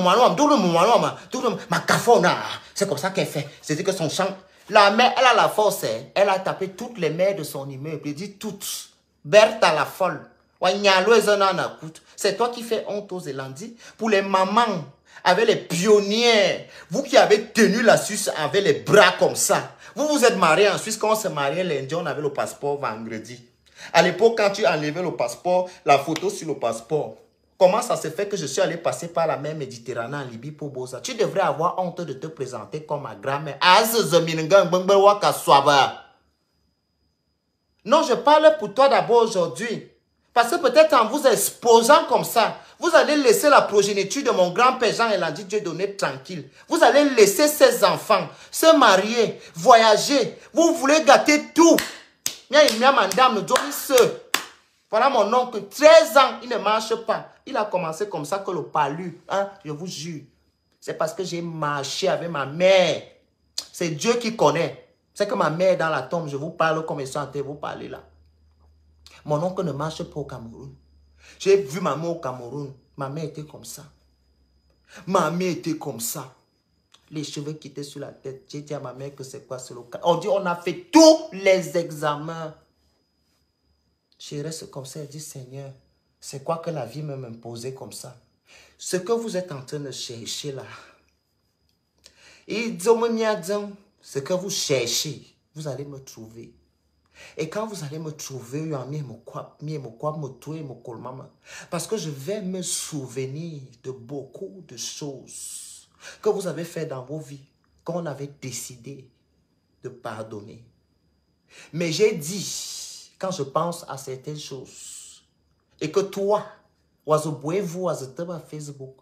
Speaker 1: ma cafona. C'est comme ça qu'elle fait. C'est-à-dire que son chant, la mère, elle a la force. Elle a tapé toutes les mères de son immeuble. Elle dit toutes. Bertha la folle. C'est toi qui fais honte aux Zélandais. Pour les mamans, avec les pionnières, vous qui avez tenu la Suisse avec les bras comme ça. Vous vous êtes mariés en Suisse. Quand on s'est marié lundi, on avait le passeport vendredi. À l'époque, quand tu enlevais le passeport, la photo sur le passeport, comment ça se fait que je suis allé passer par la mer Méditerranée en Libye pour Boza? Tu devrais avoir honte de te présenter comme ma grand-mère. Non, je parle pour toi d'abord aujourd'hui. Parce que peut-être en vous exposant comme ça, vous allez laisser la progéniture de mon grand-père Jean Elandi, Dieu donné, tranquille. Vous allez laisser ses enfants se marier, voyager. Vous voulez gâter tout. Voilà mon oncle, 13 ans, il ne marche pas. Il a commencé comme ça que le palu, hein, je vous jure. C'est parce que j'ai marché avec ma mère. C'est Dieu qui connaît. C'est que ma mère est dans la tombe, je vous parle comme je suis en train de vous parler là. Mon oncle ne marche pas au Cameroun. J'ai vu ma mère au Cameroun. Ma mère était comme ça. Ma mère était comme ça. Les cheveux qui étaient sur la tête. J'ai dit à ma mère que c'est quoi ce local. On dit on a fait tous les examens. Je reste comme ça et dis Seigneur, c'est quoi que la vie me m'imposait comme ça? Ce que vous êtes en train de chercher là. Ce que vous cherchez, vous allez me trouver. Et quand vous allez me trouver, parce que je vais me souvenir de beaucoup de choses que vous avez fait dans vos vies, qu'on avait décidé de pardonner. Mais j'ai dit, quand je pense à certaines choses, et que toi, vous Facebook,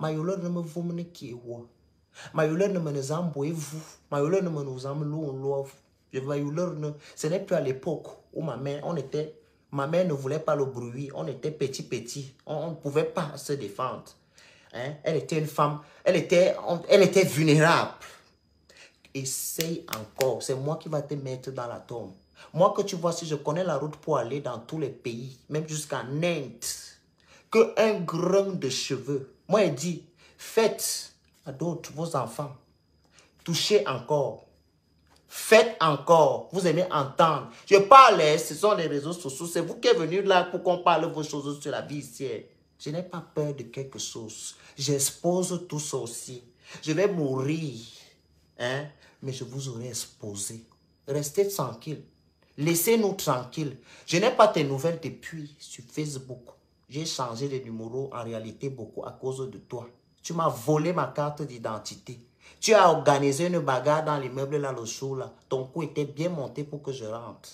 Speaker 1: ce n'est plus à l'époque où ma mère ne voulait pas le bruit, on était petit, on ne pouvait pas se défendre. Hein? Elle était une femme, elle était vulnérable. Essaye encore, c'est moi qui va te mettre dans la tombe. Moi que tu vois, si je connais la route pour aller dans tous les pays, même jusqu'en Inde, qu'un grain de cheveux, moi il dit, faites à d'autres, vos enfants, touchez encore. Faites encore. Vous aimez entendre. Je parle, ce sont les réseaux sociaux. C'est vous qui êtes venu là pour qu'on parle vos choses sur la vie ici. Je n'ai pas peur de quelque chose. J'expose tout ça aussi. Je vais mourir. Hein? Mais je vous aurais exposé. Restez tranquille. Laissez-nous tranquilles. Je n'ai pas tes nouvelles depuis sur Facebook. J'ai changé de numéro en réalité beaucoup à cause de toi. Tu m'as volé ma carte d'identité. Tu as organisé une bagarre dans l'immeuble là, le jour là. Ton coup était bien monté pour que je rentre.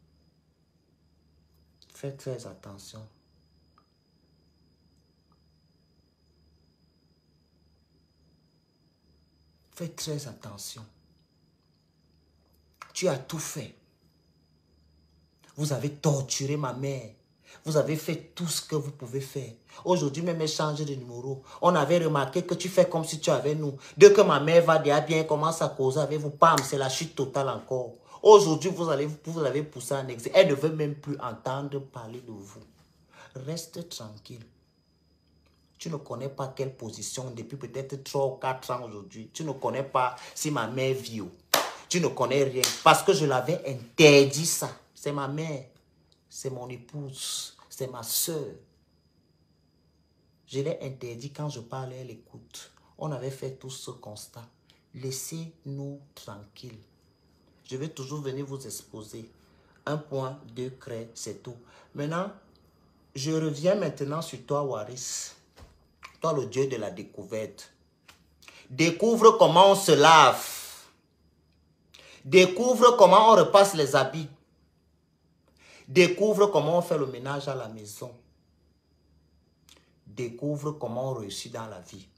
Speaker 1: Fais très attention. Fais très attention. Tu as tout fait. Vous avez torturé ma mère. Vous avez fait tout ce que vous pouvez faire. Aujourd'hui, même changer de numéro. On avait remarqué que tu fais comme si tu avais nous. Dès que ma mère va déjà bien, commence à causer avec vous, pam, c'est la chute totale encore. Aujourd'hui, vous avez poussé en exil. Elle ne veut même plus entendre parler de vous. Reste tranquille. Tu ne connais pas quelle position depuis peut-être 3 ou 4 ans aujourd'hui. Tu ne connais pas si ma mère vit. Tu ne connais rien. Parce que je l'avais interdit ça. C'est ma mère. C'est mon épouse. C'est ma soeur. Je l'ai interdit quand je parlais, elle écoute. On avait fait tout ce constat. Laissez-nous tranquilles. Je vais toujours venir vous exposer. 1 point, 2 craies, c'est tout. Maintenant, je reviens maintenant sur toi, Waris. Toi, le Dieu de la découverte. Découvre comment on se lave. Découvre comment on repasse les habits. Découvre comment on fait le ménage à la maison. Découvre comment on réussit dans la vie.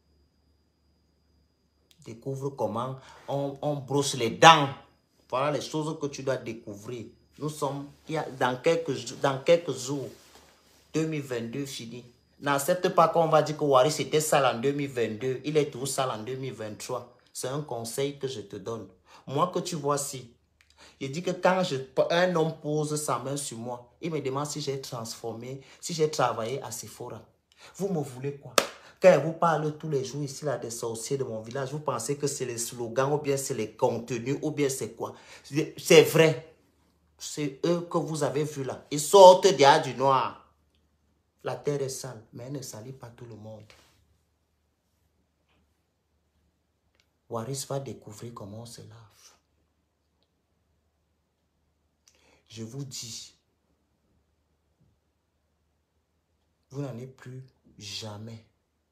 Speaker 1: Découvre comment on brosse les dents. Voilà les choses que tu dois découvrir. Nous sommes dans quelques jours, 2022 fini. N'accepte pas qu'on va dire que Waris était sale en 2022. Il est tout sale en 2023. C'est un conseil que je te donne. Moi que tu vois si. Je dis que quand un homme pose sa main sur moi, il me demande si j'ai transformé, si j'ai travaillé à Sephora. Vous me voulez quoi? Quand je vous parle tous les jours ici là des sorciers de mon village, vous pensez que c'est les slogans ou bien c'est les contenus ou bien c'est quoi? C'est vrai. C'est eux que vous avez vus là. Ils sortent déjà du noir. La terre est sale, mais elle ne salit pas tout le monde. Waris va découvrir comment on se lave. Je vous dis, vous n'en êtes plus jamais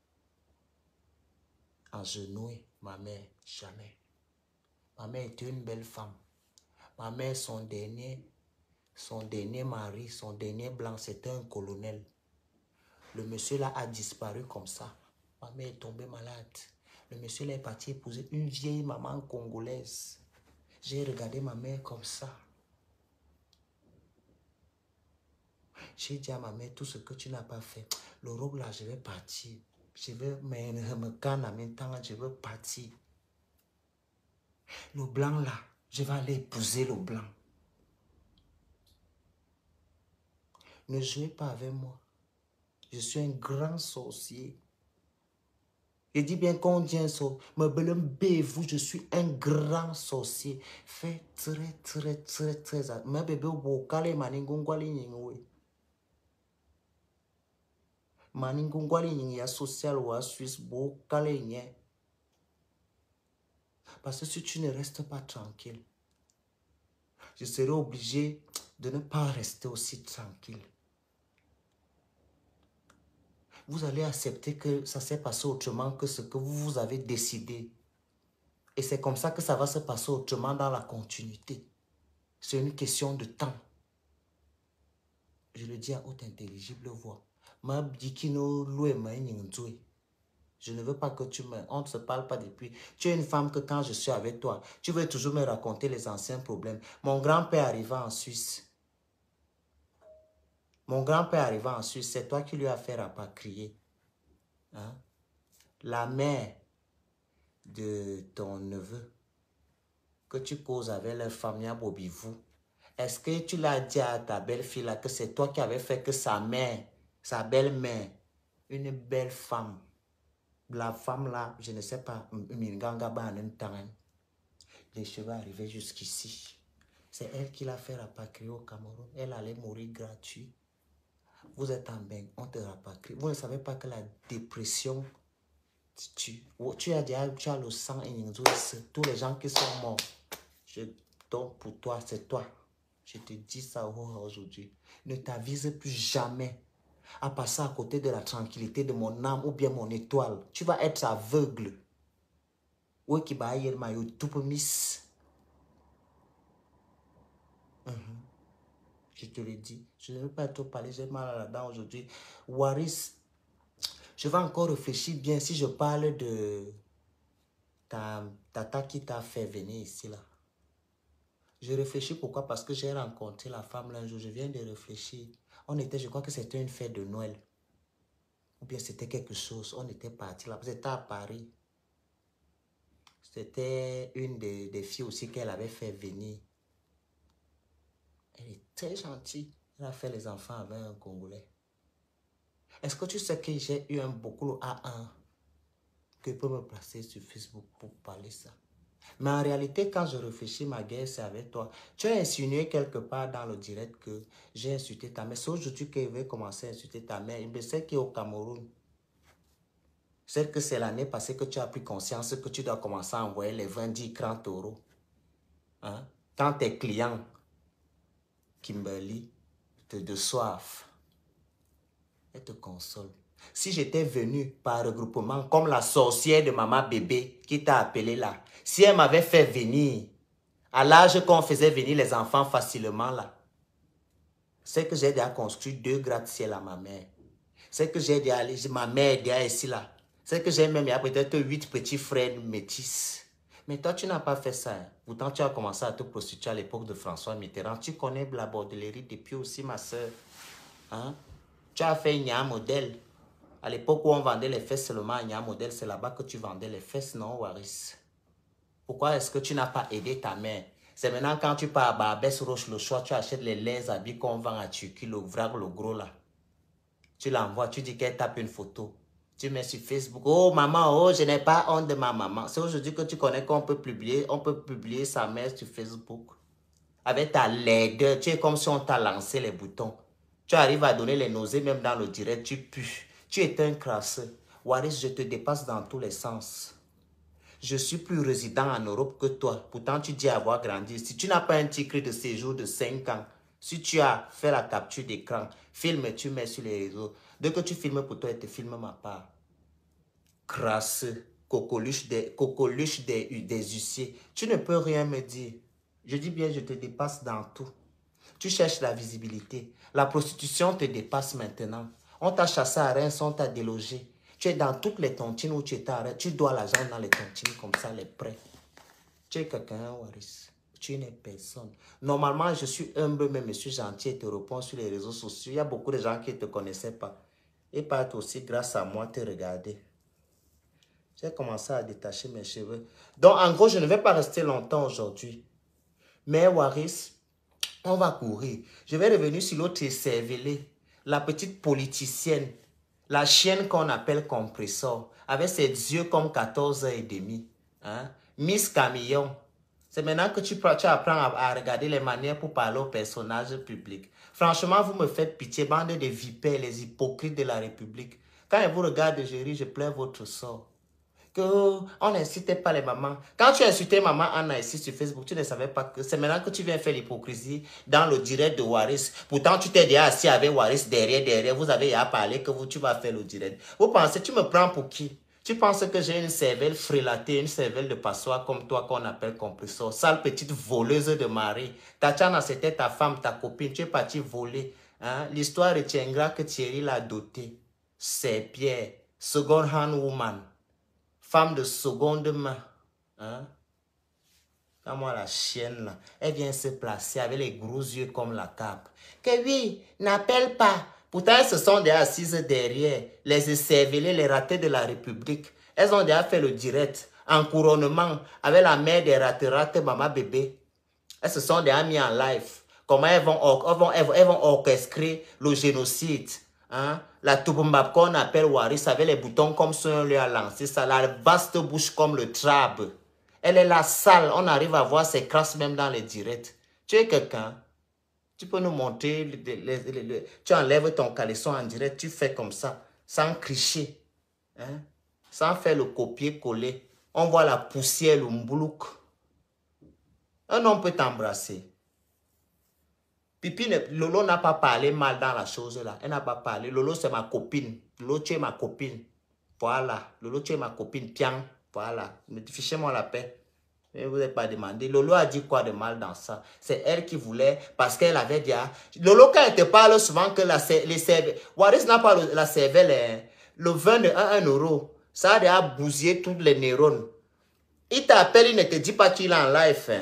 Speaker 1: agenouillé, ma mère, jamais. Ma mère était une belle femme. Ma mère, son dernier mari, son dernier blanc, c'était un colonel. Le monsieur là a disparu comme ça. Ma mère est tombée malade. Le monsieur là est parti épouser une vieille maman congolaise. J'ai regardé ma mère comme ça. J'ai dit à ma mère, tout ce que tu n'as pas fait, le robe là, je vais partir. Je vais me canne en même temps, je veux partir. Le blanc là, je vais aller épouser le blanc. Ne jouez pas avec moi. Je suis un grand sorcier. Je dis bien qu'on dit un sorcier. Vous, je suis un grand sorcier. Fais très attention. Ma bébé, maningungwali ya social ou à Suisse, parce que si tu ne restes pas tranquille, je serai obligé de ne pas rester aussi tranquille. Vous allez accepter que ça s'est passé autrement que ce que vous avez décidé. Et c'est comme ça que ça va se passer autrement dans la continuité. C'est une question de temps. Je le dis à haute intelligible voix. Je ne veux pas que tu meurs. On ne se parle pas depuis. Tu es une femme que quand je suis avec toi, tu veux toujours me raconter les anciens problèmes. Mon grand-père arriva en Suisse. Mon grand-père arriva en Suisse. C'est toi qui lui as fait rapatrier. Hein? La mère de ton neveu que tu causes avec leur famille à Bobivou. Est-ce que tu l'as dit à ta belle-fille là que c'est toi qui avais fait que sa mère, sa belle-mère, une belle femme, la femme là, je ne sais pas, les cheveux arrivaient jusqu'ici. C'est elle qui l'a fait rapatrier au Cameroun. Elle allait mourir gratuit. Vous êtes en bain, on te rapatrie. Vous ne savez pas que la dépression, Tu as le sang et tous les gens qui sont morts. Donc pour toi, c'est toi. Je te dis ça aujourd'hui. Ne t'avise plus jamais à passer à côté de la tranquillité de mon âme ou bien mon étoile. Tu vas être aveugle. Oui, qui va y maillot tout miss. Je te le dis. Je ne veux pas trop parler. J'ai mal là-dedans aujourd'hui. Waris, je vais encore réfléchir bien si je parle de ta tata qui t'a fait venir ici là. Je réfléchis pourquoi? Parce que j'ai rencontré la femme là un jour. Je viens de réfléchir. Je crois que c'était une fête de Noël. Ou bien c'était quelque chose. On était parti là. C'était à Paris. C'était une des filles aussi qu'elle avait fait venir. Elle est très gentille. Elle a fait les enfants avec un Congolais. Est-ce que tu sais que j'ai eu un beaucoup A1 que peut me placer sur Facebook pour parler ça? Mais en réalité, quand je réfléchis, ma guerre, c'est avec toi. Tu as insinué quelque part dans le direct que j'ai insulté ta mère. C'est aujourd'hui que je vais commencer à insulter ta mère. Il me sait qu'au Cameroun, c'est que c'est l'année passée que tu as pris conscience que tu dois commencer à envoyer les 20, 10, 30 euros. Hein? Quand tes clients, Kimberly, de soif, elle te console. Si j'étais venu par regroupement comme la sorcière de maman bébé qui t'a appelé là, si elle m'avait fait venir à l'âge qu'on faisait venir les enfants facilement là, c'est que j'ai déjà construit 2 gratte-ciel à ma mère. C'est que j'ai déjà, ma mère est déjà ici là. C'est que j'ai même peut-être 8 petits frères métis. Mais toi, tu n'as pas fait ça. Hein. Pourtant, tu as commencé à te prostituer à l'époque de François Mitterrand. Tu connais la bordellerie depuis aussi, ma soeur. Hein? Tu as fait une modèle. À l'époque où on vendait les fesses seulement à Nya Modèle, c'est là-bas que tu vendais les fesses, non, Waris? Pourquoi est-ce que tu n'as pas aidé ta mère? C'est maintenant quand tu pars à Barbès Roche, le choix, tu achètes les habits qu'on vend à Turquie, le vrac, le gros là. Tu l'envoies, tu dis qu'elle tape une photo. Tu mets sur Facebook, oh maman, oh je n'ai pas honte de ma maman. C'est aujourd'hui que tu connais qu'on peut publier sa mère sur Facebook. Avec ta laideur, tu es comme si on t'a lancé les boutons. Tu arrives à donner les nausées même dans le direct, tu pues. Tu es un crasseux. Waris, je te dépasse dans tous les sens. Je suis plus résident en Europe que toi. Pourtant, tu dis avoir grandi. Si tu n'as pas un titre de séjour de 5 ans, si tu as fait la capture d'écran, filme et tu mets sur les réseaux. Dès que tu filmes pour toi, elle te filme ma part. Crasseux, coqueluche des huissiers. Tu ne peux rien me dire. Je dis bien, je te dépasse dans tout. Tu cherches la visibilité. La prostitution te dépasse maintenant. On t'a chassé à Reims, on t'a délogé. Tu es dans toutes les tontines où tu es à Reims. Tu dois l'argent dans les tontines comme ça, les prêts. Tu es quelqu'un, Waris. Tu n'es personne. Normalement, je suis humble, mais je suis gentil et te réponds sur les réseaux sociaux. Il y a beaucoup de gens qui ne te connaissaient pas. Et partent aussi, grâce à moi, te regarder. J'ai commencé à détacher mes cheveux. Donc, en gros, je ne vais pas rester longtemps aujourd'hui. Mais Waris, on va courir. Je vais revenir sur l'autre cervelée, la petite politicienne, la chienne qu'on appelle Compressor, avec ses yeux comme 14h30. Hein? Miss Camillon. C'est maintenant que tu apprends à regarder les manières pour parler aux personnages publics. Franchement, vous me faites pitié, bande de vipères, les hypocrites de la République. Quand je vous regarde, je ris, je pleure votre sort. On n'insultait pas les mamans. Quand tu insultais maman Anna ici sur Facebook, tu ne savais pas que c'est maintenant que tu viens faire l'hypocrisie dans le direct de Waris. Pourtant, tu t'es déjà assis avec Waris derrière. Vous avez déjà parlé que tu vas faire le direct. Vous pensez, tu me prends pour qui? Tu penses que j'ai une cervelle frélatée, une cervelle de passoire comme toi qu'on appelle compresseur. Sale petite voleuse de mari. Tatiana, c'était ta femme, ta copine. Tu es parti voler. Hein? L'histoire retiendra que Thierry l'a dotée. C'est Pierre, second hand woman. Femme de seconde main. Hein? Quand moi, la chienne, là, elle vient se placer avec les gros yeux comme la cape. Que oui, n'appelle pas. Pourtant, elles se sont déjà assises derrière. Les écervelés, les ratés de la République. Elles ont déjà fait le direct. En couronnement, avec la mère des ratés, maman bébé. Elles se sont déjà mis en live. Comment elles vont orchestrer le génocide. Hein? La Toubombab qu'on appelle Waris avec les boutons comme si on lui a lancé ça. La vaste bouche comme le trabe. Elle est la sale. On arrive à voir ses crasses même dans les directs. Tu es quelqu'un. Tu peux nous montrer. Tu enlèves ton caleçon en direct. Tu fais comme ça. Sans cricher. Hein? sans faire le copier-coller. On voit la poussière, le mboulouk. Un homme peut t'embrasser. Pipi, Lolo n'a pas parlé mal dans la chose là. Elle n'a pas parlé. Lolo, c'est ma copine. Lolo, tu es ma copine. Voilà. Lolo, tu es ma copine. Piang. Voilà. Fichez-moi la paix. Je ne vous ai pas demandé. Lolo a dit quoi de mal dans ça? C'est elle qui voulait, parce qu'elle avait dit... Lolo, quand elle te parle souvent que les cervelles... Waris n'a pas la cervelle, le vin de 1 euro. Ça a déjà bousillé tous les neurones. Il t'appelle, il ne te dit pas qu'il est en live.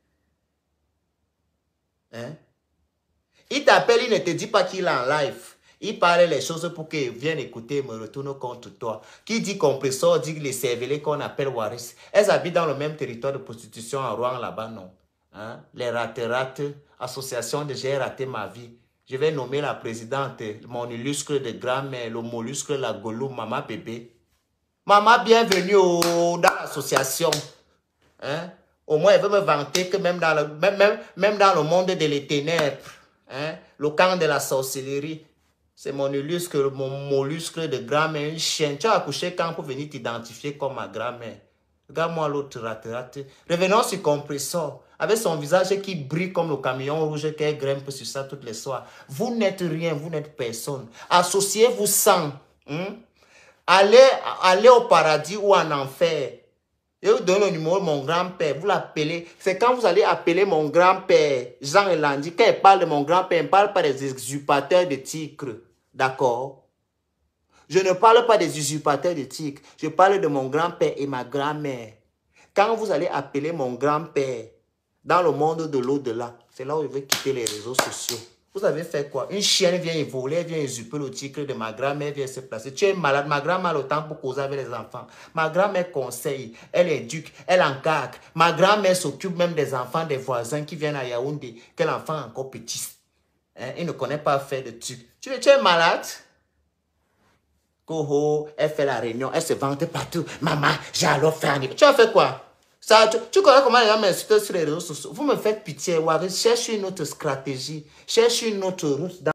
Speaker 1: Hein? Il t'appelle, il ne te dit pas qu'il est en live. Il parle les choses pour qu'il vienne écouter et me retourne contre toi. Qui dit compresseur, dit les cervelés qu'on appelle Waris. Elles habitent dans le même territoire de prostitution en Rouen là-bas, non? Hein? Les rates, association de j'ai raté ma vie. Je vais nommer la présidente, mon illustre de grand-mère, le mollusque, la golou, maman bébé. Maman, bienvenue dans l'association. Hein? Au moins, elle veut me vanter que même dans le monde des ténèbres, hein? Le camp de la sorcellerie, c'est mon illustre, mon mollusque de grand-mère, une chienne. Tu as accouché quand pour venir t'identifier comme ma grand-mère. Regarde-moi l'autre rate. Revenons sur Compressor, avec son visage qui brille comme le camion rouge qu'elle grimpe sur ça toutes les soirs. Vous n'êtes rien, vous n'êtes personne. Associez-vous sans. Allez au paradis ou en enfer. Je vous donne le numéro de mon grand-père. Vous l'appelez. C'est quand vous allez appeler mon grand-père, Jean Elandi, quand il parle de mon grand-père, il ne parle pas des usurpateurs de tigres. D'accord? Je ne parle pas des usurpateurs de tigres. Je parle de mon grand-père et ma grand-mère. Quand vous allez appeler mon grand-père dans le monde de l'au-delà, c'est là où je vais quitter les réseaux sociaux. Vous avez fait quoi? Une chienne vient voler, elle vient usurper le tigre de ma grand-mère, vient se placer. Tu es malade, ma grand-mère a le temps pour causer avec les enfants. Ma grand-mère conseille, elle éduque, elle encadre. Ma grand-mère s'occupe même des enfants des voisins qui viennent à Yaoundé, que l'enfant est encore petit. Hein? Il ne connaît pas faire de trucs. Tu es malade? Coho, elle fait la réunion, elle se vante partout. Maman, j'ai alors fait un... Tu as fait quoi? Ça, tu connais comment les gens m'insultent sur les réseaux sociaux? Vous me faites pitié, Waris. Cherche une autre stratégie. Cherche une autre route.